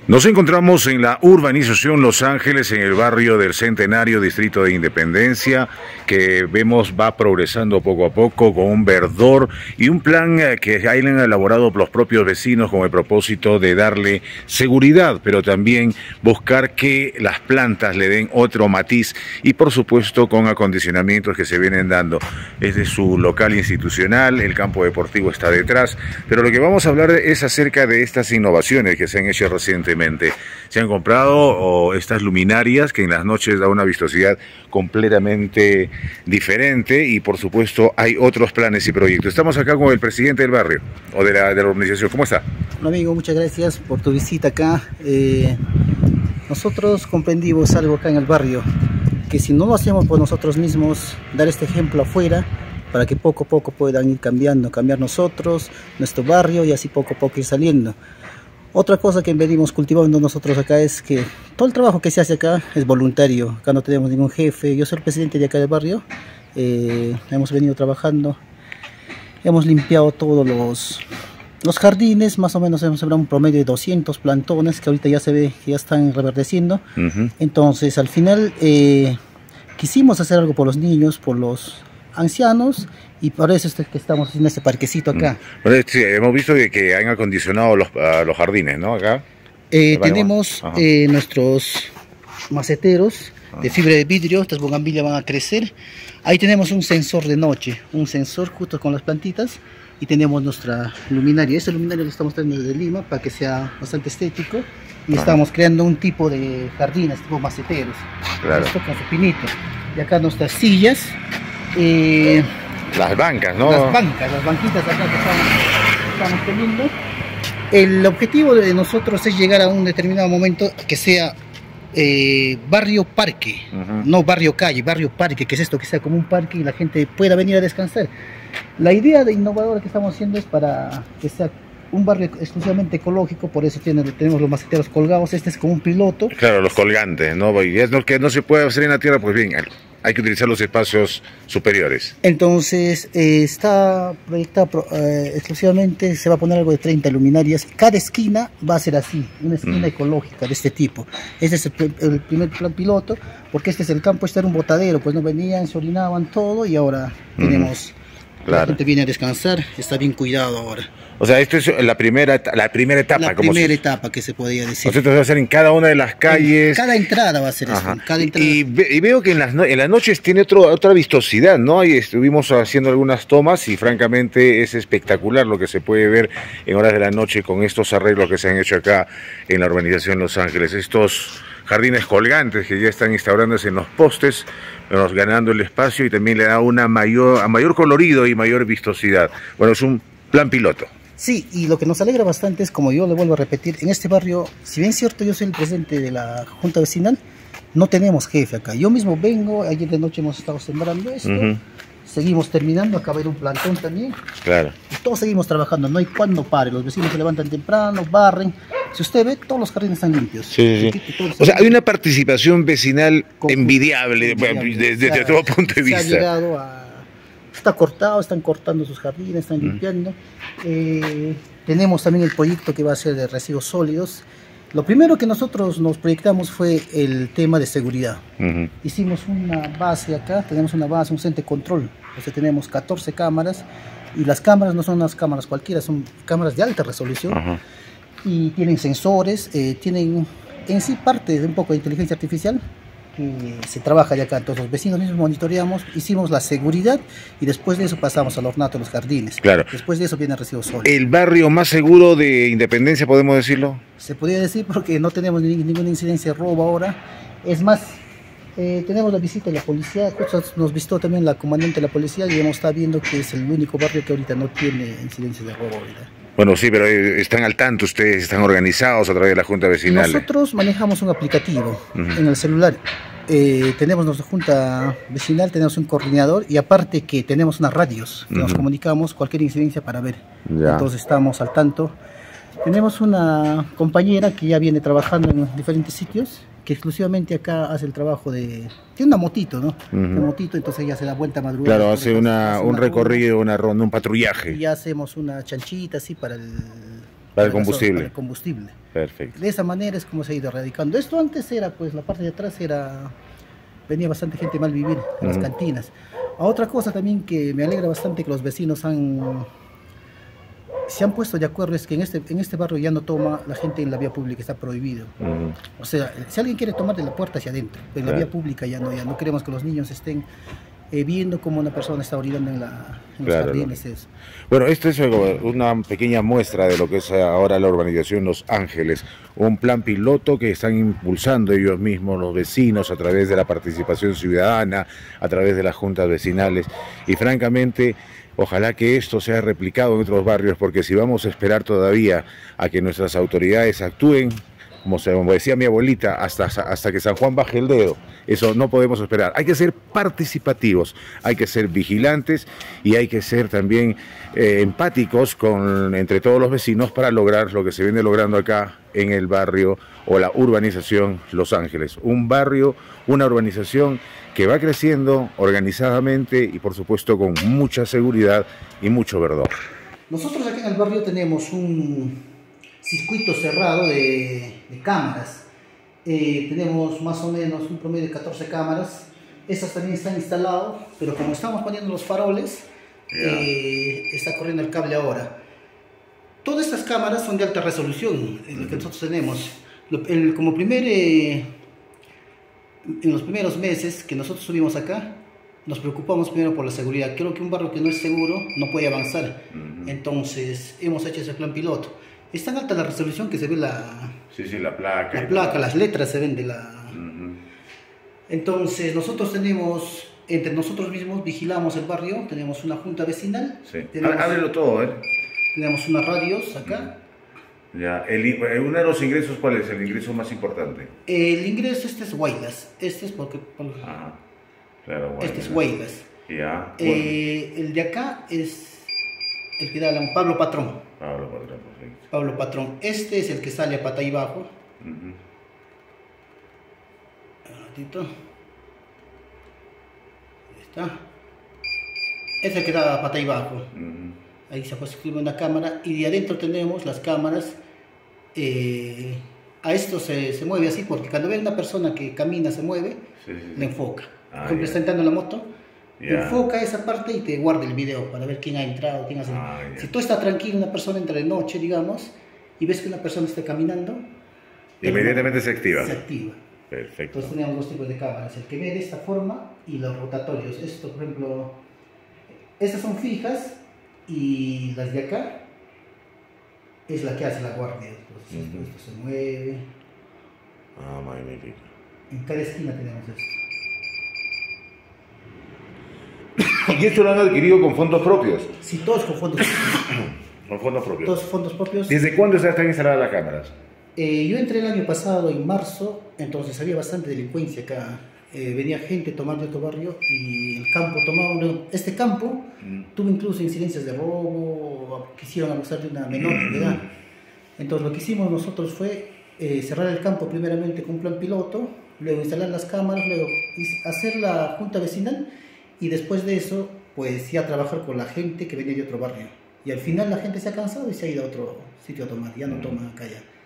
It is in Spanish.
Nos encontramos en la urbanización Los Ángeles, en el barrio del Centenario, distrito de Independencia, que vemos va progresando poco a poco con un verdor y un plan que hayan elaborado los propios vecinos con el propósito de darle seguridad, pero también buscar que las plantas le den otro matiz y por supuesto con acondicionamientos que se vienen dando. Es de su local institucional, el campo deportivo está detrás, pero lo que vamos a hablar es acerca de estas innovaciones que se han hecho recientemente. Se han comprado estas luminarias que en las noches da una vistosidad completamente diferente y por supuesto hay otros planes y proyectos. Estamos acá con el presidente del barrio o de la organización. ¿Cómo está? Hola amigo, muchas gracias por tu visita acá. Nosotros comprendimos algo acá en el barrio, que si no lo hacemos por nosotros mismos, dar este ejemplo afuera, para que poco a poco puedan ir cambiar nosotros, nuestro barrio y así poco a poco ir saliendo. Otra cosa que venimos cultivando nosotros acá es que todo el trabajo que se hace acá es voluntario. Acá no tenemos ningún jefe. Yo soy el presidente de acá del barrio. Hemos venido trabajando. Hemos limpiado todos los jardines. Más o menos hemos sembrado un promedio de 200 plantones que ahorita ya se ve que ya están reverdeciendo. Entonces al final quisimos hacer algo por los niños, por los ancianos, y por eso es que estamos haciendo este parquecito acá. Bueno, sí, hemos visto que han acondicionado los jardines, ¿no? Acá tenemos nuestros maceteros de fibra de vidrio. Estas bugambilias van a crecer. Ahí tenemos un sensor de noche, un sensor justo con las plantitas, y tenemos nuestra luminaria. Esta luminaria lo estamos trayendo desde Lima para que sea bastante estético, y estamos creando un tipo de jardines, tipo maceteros. Claro. Esto con su pinito. Y acá nuestras sillas. Las bancas, ¿no? Las banquitas acá que estamos teniendo. El objetivo de nosotros es llegar a un determinado momento que sea barrio parque, no barrio calle, barrio parque, que es esto, que sea como un parque y la gente pueda venir a descansar. La idea de innovadora que estamos haciendo es para que sea un barrio exclusivamente ecológico, por eso tenemos los maceteros colgados. Este es como un piloto. Claro, los colgantes, ¿no? Y es lo que no se puede hacer en la tierra, pues bien, hay que utilizar los espacios superiores. Entonces, está proyectado exclusivamente, se va a poner algo de 30 luminarias. Cada esquina va a ser así, una esquina ecológica de este tipo. Este es el primer plan piloto, porque este es el campo, este era un botadero, pues no venían, se orinaban todo, y ahora tenemos... La gente viene a descansar, está bien cuidado ahora. O sea, esto es la primera etapa. La primera etapa que se podría decir. O sea, esto va a ser en cada una de las calles. Cada entrada va a ser eso. Cada entrada. Y veo que en las noches tiene otra vistosidad, ¿no? Y estuvimos haciendo algunas tomas y francamente es espectacular lo que se puede ver en horas de la noche con estos arreglos que se han hecho acá en la urbanización Los Ángeles. Estos jardines colgantes que ya están instaurándose en los postes, ganando el espacio, y también le da a mayor colorido y mayor vistosidad. Bueno, es un plan piloto. Sí, y lo que nos alegra bastante es, como yo le vuelvo a repetir, en este barrio, si bien es cierto yo soy el presidente de la Junta Vecinal, no tenemos jefe acá. Yo mismo vengo, ayer de noche hemos estado sembrando esto, seguimos terminando, acá va a haber un plantón también. Claro. Y todos seguimos trabajando, no hay cuando pare, los vecinos se levantan temprano, barren. Si usted ve, todos los jardines están limpios. Sí. O sea, hay una participación vecinal envidiable desde todo punto de vista. Se ha llegado a... Está cortado, están cortando sus jardines, están limpiando. Tenemos también el proyecto que va a ser de residuos sólidos. Lo primero que nosotros nos proyectamos fue el tema de seguridad. Hicimos una base acá, tenemos una base, un centro de control. O sea, tenemos 14 cámaras, y las cámaras no son unas cámaras cualquiera, son cámaras de alta resolución. Y tienen sensores, tienen en sí parte de un poco de inteligencia artificial que se trabaja ya acá. Entonces los vecinos mismos monitoreamos, hicimos la seguridad, y después de eso pasamos al ornato de los jardines. Claro. Después de eso viene el residuo sólido. ¿El barrio más seguro de Independencia, podemos decirlo? Se podría decir, porque no tenemos ninguna incidencia de robo ahora. Es más, tenemos la visita de la policía, nos visitó también la comandante de la policía, y hemos estado viendo que es el único barrio que ahorita no tiene incidencias de robo ahorita. Bueno, sí, pero están al tanto ustedes, están organizados a través de la Junta Vecinal. Nosotros manejamos un aplicativo en el celular. Tenemos nuestra Junta Vecinal, tenemos un coordinador, y aparte que tenemos unas radios que nos comunicamos cualquier incidencia para ver. Entonces estamos al tanto. Tenemos una compañera que ya viene trabajando en diferentes sitios, que exclusivamente acá hace el trabajo de... Tiene una motito, ¿no? Una motito, entonces ella se da vuelta madrugada. Claro, hace un recorrido, una ronda, un patrullaje. Y ya hacemos una chanchita así para Para el combustible. Para el combustible. Perfecto. De esa manera es como se ha ido erradicando. Esto antes era, pues la parte de atrás era, venía bastante gente mal vivir en las cantinas. A otra cosa también que me alegra bastante que los vecinos se han puesto de acuerdo es que en este barrio ya no toma la gente en la vía pública, está prohibido. O sea, si alguien quiere tomar de la puerta hacia adentro, pero en la vía pública ya no queremos que los niños estén viendo cómo una persona está orinando en los jardines. Eso. Bueno, esto es una pequeña muestra de lo que es ahora la urbanización Los Ángeles, un plan piloto que están impulsando ellos mismos, los vecinos, a través de la participación ciudadana, a través de las juntas vecinales, y francamente ojalá que esto sea replicado en otros barrios, porque si vamos a esperar todavía a que nuestras autoridades actúen, como decía mi abuelita, hasta que San Juan baje el dedo, eso no podemos esperar. Hay que ser participativos, hay que ser vigilantes y hay que ser también empáticos entre todos los vecinos para lograr lo que se viene logrando acá en el barrio o la urbanización Los Ángeles. Un barrio, una urbanización que va creciendo organizadamente y por supuesto con mucha seguridad y mucho verdor. Nosotros aquí en el barrio tenemos un circuito cerrado de cámaras. Tenemos más o menos un promedio de 14 cámaras. Estas también están instaladas, pero como estamos poniendo los faroles, está corriendo el cable ahora. Todas estas cámaras son de alta resolución, lo que nosotros tenemos. En los primeros meses que nosotros subimos acá, nos preocupamos primero por la seguridad. Creo que un barrio que no es seguro no puede avanzar. Entonces hemos hecho ese plan piloto. Es tan alta la resolución que se ve la placa. La placa, las letras se ven de la... Entonces nosotros tenemos, entre nosotros mismos vigilamos el barrio, tenemos una junta vecinal. Sí. Ábrelo todo, ¿eh? Tenemos unas radios acá. Ya. Uno de los ingresos, ¿cuál es el ingreso más importante? El ingreso, este es Guaylas. Este es porque... Claro, Guaylas. Este es Guaylas. Ya. El de acá es el que da Pablo Patrón. Pablo Patrón, perfecto. Pablo Patrón. Este es el que sale a Patay Bajo. Un ratito. Ahí está. Es el que da a Patay Bajo. Ahí se puede escribir una cámara. Y de adentro tenemos las cámaras. A esto se mueve así porque cuando ve una persona que camina, se mueve, le enfoca. Por ejemplo, está entrando en la moto. Enfoca esa parte y te guarda el video para ver quién ha entrado, quién ha salido. Si tú estás tranquilo, una persona entra de noche, digamos, y ves que una persona está caminando, inmediatamente se activa. Se activa. Perfecto. Entonces tenemos dos tipos de cámaras, el que ve de esta forma y los rotatorios. Esto, por ejemplo, estas son fijas y las de acá es la que hace la guardia. Entonces esto se mueve. Magnífico. En cada esquina tenemos esto. ¿Y esto lo han adquirido con fondos propios? Sí, todos con fondos propios. Con fondos propios. Todos fondos propios. ¿Desde cuándo están instaladas las cámaras? Yo entré el año pasado, en marzo, entonces había bastante delincuencia acá. Venía gente tomando otro barrio y el campo tomaba... Este campo tuvo incluso incidencias de robo, quisieron abusar de una menor de edad. Entonces lo que hicimos nosotros fue cerrar el campo primeramente con un plan piloto, luego instalar las cámaras, luego hacer la junta vecinal y después de eso pues ya trabajar con la gente que venía de otro barrio. Y al final la gente se ha cansado y se ha ido a otro sitio a tomar, ya no toma acá ya.